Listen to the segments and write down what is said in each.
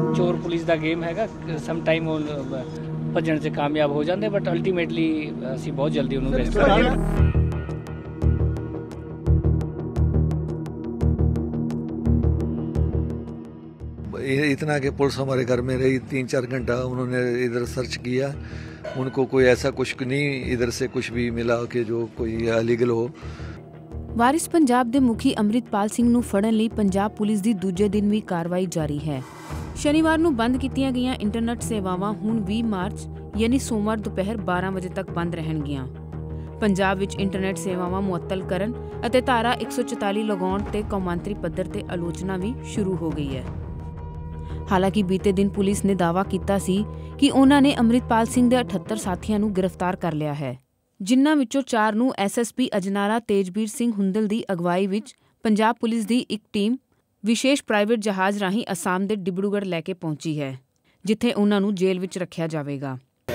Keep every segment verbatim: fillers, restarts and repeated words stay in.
चोर पुलिस का गेम हैगा, सम टाइम वो भजन से कामयाब हो जाते, बट अल्टीमेटली असीं बहुत जल्दी उन्होंने रेस्ट कर लिया। इतना कि पुलिस हमारे घर में रही तीन चार घंटा, उन्होंने इधर सर्च किया, उनको कोई ऐसा कुछ नहीं इधर से कुछ भी मिला कि जो कोई इलीगल हो। ਵਾਰਿਸ ਪੰਜਾਬ ਦੇ ਮੁਖੀ ਅੰਮ੍ਰਿਤਪਾਲ ਸਿੰਘ ਨੂੰ ਫੜਨ ਲਈ ਪੰਜਾਬ ਪੁਲਿਸ ਦੀ ਦੂਜੇ ਦਿਨ ਵੀ ਕਾਰਵਾਈ ਜਾਰੀ ਹੈ। ਸ਼ਨੀਵਾਰ ਨੂੰ ਬੰਦ ਕੀਤੀਆਂ ਗਈਆਂ ਇੰਟਰਨੈਟ ਸੇਵਾਵਾਂ ਹੁਣ ਵੀਹ ਮਾਰਚ ਯਾਨੀ ਸੋਮਵਾਰ ਦੁਪਹਿਰ ਬਾਰਾਂ ਵਜੇ ਤੱਕ ਬੰਦ ਰਹਿਣਗੀਆਂ। ਪੰਜਾਬ ਵਿੱਚ ਇੰਟਰਨੈਟ ਸੇਵਾਵਾਂ ਮੁਅੱਤਲ ਕਰਨ ਅਤੇ ਧਾਰਾ ਇੱਕ ਸੌ ਚੁਤਾਲੀ ਲਗਾਉਣ ਤੇ ਕੌਮਾਂਤਰੀ ਪੱਧਰ ਤੇ ਆਲੋਚਨਾ ਵੀ ਸ਼ੁਰੂ ਹੋ ਗਈ ਹੈ। ਹਾਲਾਂਕਿ ਬੀਤੇ ਦਿਨ ਪੁਲਿਸ ਨੇ ਦਾਅਵਾ ਕੀਤਾ ਸੀ ਕਿ ਉਹਨਾਂ ਨੇ ਅੰਮ੍ਰਿਤਪਾਲ ਸਿੰਘ ਦੇ ਅਠੱਤਰ ਸਾਥੀਆਂ ਨੂੰ ਗ੍ਰਿਫਤਾਰ ਕਰ ਲਿਆ ਹੈ, ਜਿਨ੍ਹਾਂ ਵਿੱਚੋਂ ਚਾਰ ਨੂੰ S S P Ajnala Tejbir Singh Hundal ਦੀ ਅਗਵਾਈ ਵਿੱਚ ਪੰਜਾਬ ਪੁਲਿਸ ਦੀ ਇੱਕ ਟੀਮ ਵਿਸ਼ੇਸ਼ ਪ੍ਰਾਈਵੇਟ ਜਹਾਜ਼ ਰਾਹੀਂ ਅਸਾਮ ਦੇ ਡਿਬਰੂਗੜ੍ਹ ਲੈ ਕੇ ਪਹੁੰਚੀ ਹੈ, ਜਿੱਥੇ ਉਹਨਾਂ ਨੂੰ ਜੇਲ੍ਹ ਵਿੱਚ ਰੱਖਿਆ ਜਾਵੇਗਾ।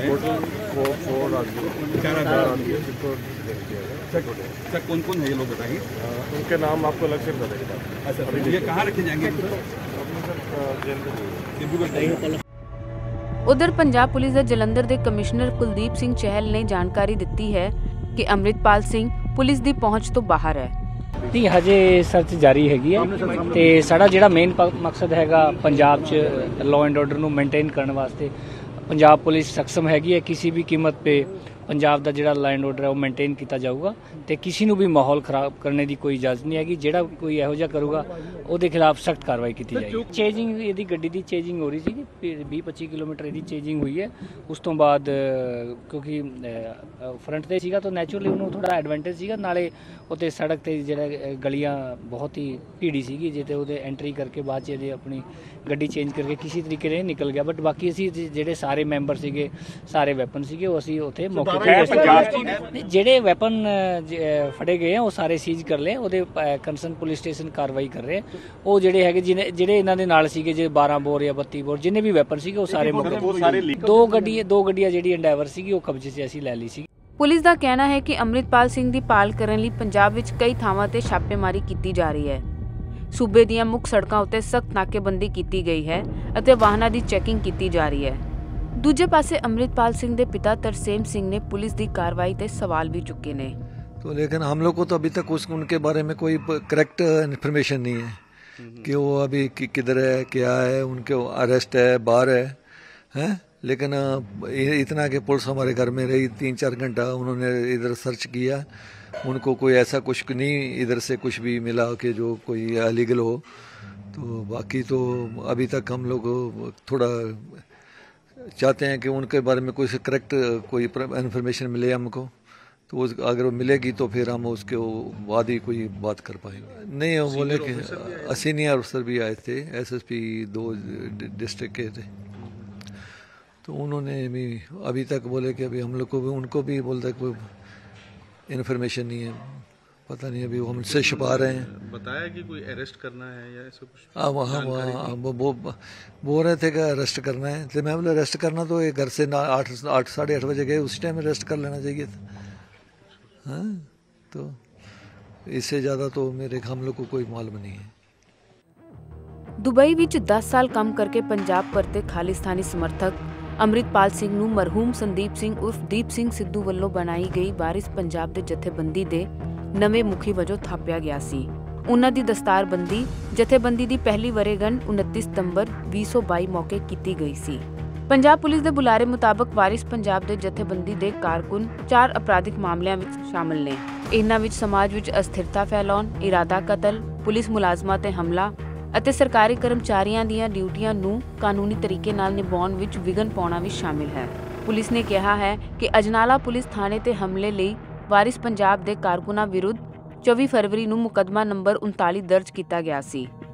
उधर पंजाब पुलिस के जलंधर के कमिश्नर कुलदीप सिंह चहल ने जानकारी दी है कि अमृतपाल सिंह पुलिस की पहुंच तो बाहर है। नहीं, हजे सर्च जारी हैगी है ते साडा जिहड़ा मेन मकसद हैगा पंजाब च लॉ एंड ऑर्डर नूं मेनटेन करने वास्ते पंजाब पुलिस सक्षम हैगी है। किसी भी कीमत पे पंजाब का जिहड़ा लॉ एंड ऑर्डर है वो मेनटेन किया जाऊगा ते किसी नूं भी माहौल खराब करने की कोई इजाजत नहीं हैगी। जिहड़ा कोई इहो जिहा करूगा ਉਹਦੇ खिलाफ सख्त कार्रवाई की जाएगी। चेजिंग ਇਹਦੀ ਗੱਡੀ ਦੀ ਚੇजिंग हो रही ਸੀ, ਵੀਹ ਪੱਚੀ ਕਿਲੋਮੀਟਰ ਇਹਦੀ ਚੇजिंग ਹੋਈ ਹੈ। ਉਸ ਤੋਂ ਬਾਅਦ ਕਿਉਂਕਿ ਫਰੰਟ ਤੇ ਸੀਗਾ ਤਾਂ ਨੈਚੁਰਲੀ ਉਹਨੂੰ ਥੋੜਾ ਐਡਵਾਂਟੇਜ ਸੀਗਾ, ਨਾਲੇ ਉੱਤੇ ਸੜਕ ਤੇ ਜਿਹੜਾ ਗਲੀਆਂ ਬਹੁਤ ਹੀ ਭੀੜੀ ਸੀਗੀ, ਜਿੱਤੇ ਉਹਦੇ ਐਂਟਰੀ ਕਰਕੇ ਬਾਅਦ ਚ ਇਹਦੇ ਆਪਣੀ ਗੱਡੀ ਚੇਂਜ ਕਰਕੇ ਕਿਸੇ ਤਰੀਕੇ ਨਾਲ ਨਿਕਲ ਗਿਆ। ਬਟ ਬਾਕੀ ਅਸੀਂ ਜਿਹੜੇ ਸਾਰੇ ਮੈਂਬਰ ਸੀਗੇ, ਸਾਰੇ ਵੈਪਨ ਸੀਗੇ, ਉਹ ਅਸੀਂ ਉੱਥੇ ਮੌਕੇ ਤੇ ਜਿਹੜੇ ਵੈਪਨ ਫੜੇ ਗਏ ਆ ਉਹ ਸਾਰੇ ਸੀਜ਼ ਕਰ ਲਏ। ਉਹਦੇ ਕੰਸਰਨ ਪੁਲਿਸ ਸਟੇਸ਼ਨ ਕਾਰਵਾਈ ਕਰ ਰਹੇ। ਉਹ ਜਿਹੜੇ ਹੈਗੇ ਜਿਹਨੇ ਜਿਹੜੇ ਇਹਨਾਂ ਦੇ ਨਾਲ ਸੀਗੇ, ਜੇ ਬਾਰਾਂ ਬੋਰ ਜਾਂ ਬੱਤੀ ਬੋਰ ਜਿੰਨੇ ਵੀ ਵੈਪਨ ਸੀਗੇ ਉਹ ਸਾਰੇ ਦੋ ਗੱਡੀ ਦੋ ਗੱਡੀਆਂ ਜਿਹੜੀ ਐਂਡੈਵਰ ਸੀਗੀ ਉਹ ਕਬਜ਼ੇ 'ਚ ਅਸੀਂ ਲੈ ਲਈ ਸੀ। ਪੁਲਿਸ ਦਾ ਕਹਿਣਾ ਹੈ ਕਿ ਅੰਮ੍ਰਿਤਪਾਲ ਸਿੰਘ ਦੀ ਭਾਲ ਕਰਨ ਲਈ ਪੰਜਾਬ ਵਿੱਚ ਕਈ ਥਾਵਾਂ ਤੇ ਛਾਪੇਮਾਰੀ ਕੀਤੀ ਜਾ ਰਹੀ ਹੈ। ਸੂਬੇ ਦੀਆਂ ਮੁੱਖ ਸੜਕਾਂ ਉੱਤੇ ਸਖਤ ਨਾਕੇਬੰਦੀ ਕੀਤੀ ਗਈ ਹੈ ਅਤੇ ਵਾਹਨਾਂ ਦੀ ਚੈਕਿੰਗ ਕੀਤੀ ਜਾ ਰਹੀ ਹੈ। ਦੂਜੇ ਪਾਸੇ ਅੰਮ੍ਰਿਤਪਾਲ ਸਿੰਘ ਦੇ ਪਿਤਾ ਤਰਸੇਮ ਸਿੰਘ ਨੇ ਪੁਲਿਸ ਦੀ ਕਾਰਵਾਈ ਤੇ ਸਵਾਲ ਵੀ ਚੁੱਕੇ ਨੇ। तो लेकिन हम लोग को तो अभी तक उस उनके बारे में कोई करेक्ट इन्फॉर्मेशन नहीं है कि वो अभी कि, किधर है, क्या है, उनके अरेस्ट है, बाहर है, हैं। लेकिन इतना कि पुलिस हमारे घर में रही तीन चार घंटा, उन्होंने इधर सर्च किया, उनको कोई ऐसा कुछ नहीं इधर से कुछ भी मिला कि जो कोई इलीगल हो। तो बाकी तो अभी तक हम लोग थोड़ा चाहते हैं कि उनके बारे में कोई करेक्ट कोई इन्फॉर्मेशन मिले हमको, तो उस अगर वो मिलेगी तो फिर हम उसके बाद ही कोई बात कर पाएंगे। नहीं, वो बोले कि सीनियर अफसर भी आए थे, एस एस पी दो डिस्ट्रिक्ट के थे, तो उन्होंने भी अभी तक बोले कि अभी हम लोग को भी उनको भी बोलते कोई इन्फॉर्मेशन नहीं है, पता नहीं अभी वो हमसे छुपा रहे हैं। बताया कि कोई अरेस्ट करना है या ऐसा कुछ? हाँ हाँ वो वो बोल रहे थे कि अरेस्ट करना है, तो मैं बोला अरेस्ट करना तो ये घर से ना आठ आठ साढ़े आठ बजे गए, उस टाइम अरेस्ट कर लेना चाहिए था। हाँ, तो इससे ज़्यादा तो मेरे हम लोग को कोई मालूम नहीं है। ਦੁਬਈ ਵਿੱਚ ਦਸ ਸਾਲ ਕੰਮ ਕਰਕੇ ਪੰਜਾਬ ਪਰਤੇ ਖਾਲਿਸਤਾਨੀ ਸਮਰਥਕ ਅੰਮ੍ਰਿਤਪਾਲ ਸਿੰਘ ਨੂੰ ਮਰਹੂਮ ਸੰਦੀਪ ਸਿੰਘ ਉਰਫ ਦੀਪ ਸਿੰਘ ਸਿੱਧੂ ਵੱਲੋਂ ਬਣਾਈ ਗਈ ਵਾਰਿਸ ਪੰਜਾਬ ਦੇ ਜਥੇਬੰਦੀ ਦੇ ਨਵੇਂ ਮੁਖੀ ਵਜੋਂ ਥਾਪਿਆ ਗਿਆ ਸੀ। ਉਹਨਾਂ ਦੀ ਦਸਤਾਰਬੰਦੀ ਜਥੇਬੰਦੀ ਦੀ ਪਹਿਲੀ ਵਰ੍ਹੇਗੰਢ ਉਨੱਤੀ ਸਤੰਬਰ ਵੀਹ ਸੌ ਬਾਈ ਮੌਕੇ ਕੀਤੀ ਗਈ ਸੀ। ਪੰਜਾਬ ਪੁਲਿਸ ਦੇ ਬੁਲਾਰੇ ਮੁਤਾਬਕ ਵਾਰਿਸ ਪੰਜਾਬ ਦੇ ਜਥੇਬੰਦੀ ਦੇ ਕਾਰਕੁਨ ਚਾਰ ਅਪਰਾਧਿਕ ਮਾਮਲਿਆਂ ਵਿੱਚ ਸ਼ਾਮਲ ਨੇ। ਇਹਨਾਂ ਵਿੱਚ ਸਮਾਜ ਵਿੱਚ ਅਸਥਿਰਤਾ ਫੈਲਾਉਣ, ਇਰਾਦਾ ਕਤਲ, ਪੁਲਿਸ ਮੁਲਾਜ਼ਮਾਂ ਤੇ ਹਮਲਾ ਅਤੇ ਸਰਕਾਰੀ ਕਰਮਚਾਰੀਆਂ ਦੀਆਂ ਡਿਊਟੀਆਂ ਨੂੰ ਕਾਨੂੰਨੀ ਤਰੀਕੇ ਨਾਲ ਨਿਭਾਉਣ ਵਿੱਚ ਵਿਘਨ ਪਾਉਣਾ ਵੀ ਸ਼ਾਮਿਲ ਹੈ। ਪੁਲਿਸ ਨੇ ਕਿਹਾ ਹੈ ਕਿ ਅਜਨਾਲਾ ਪੁਲਿਸ ਥਾਣੇ ਤੇ ਹਮਲੇ ਲਈ ਵਾਰਿਸ ਪੰਜਾਬ ਦੇ ਕਾਰਕੁਨਾਂ ਵਿਰੁੱਧ ਚੌਵੀ ਫਰਵਰੀ ਨੂੰ ਮੁਕੱਦਮਾ ਨੰਬਰ ਉਨਤਾਲੀ ਦਰਜ ਕੀਤਾ ਗਿਆ ਸੀ।